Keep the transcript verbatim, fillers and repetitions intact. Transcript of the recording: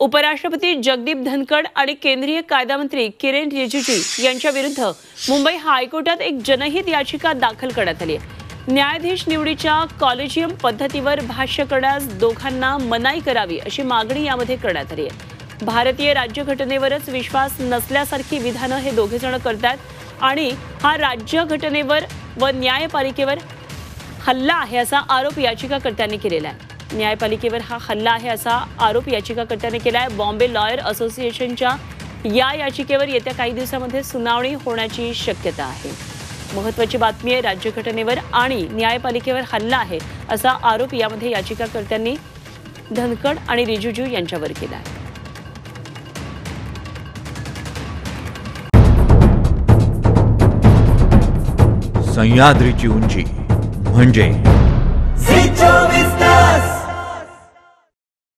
उपराष्ट्रपती जगदीप धनखड आणि केंद्रीय कायदा मंत्री किरेन रिजिजू यांच्या विरुद्ध मुंबई हायकोर्टात एक जनहित याचिका दाखल करण्यात आली आहे। न्यायाधीश निवडीच्या कॉलेजियम पद्धतीवर भाष्य करण्यास दोघांना मनाई करावी अशी मागणी यामध्ये करण्यात आली आहे। भारतीय राज्यघटनेवरच विश्वास नसल्यासारखी विधानं हे दोघे जण करतात आणि हा राज्यघटनेवर व न्यायपालिकेवर हल्ला आहे असा आरोप याचिकाकर्त्यांनी केलेला आहे। न्यायपालिकेवर हा हल्ला आहे असा आरोप याचिकाकर्त्यांनी केला आहे। बॉम्बे लॉयर असोसिएशनच्या या याचिकेवर येत्या काही दिवसांमध्ये सुनावणी होण्याची शक्यता आहे। महत्त्वाची बातमी आहे, राज्यघटनेवर आणि न्यायपालिकेवर हल्ला आहे असा आरोप यामध्ये याचिकाकर्त्यांनी धनखड आणि रिजिजू यांच्यावर केला आहे। सह्याद्रीची उंची म्हणजे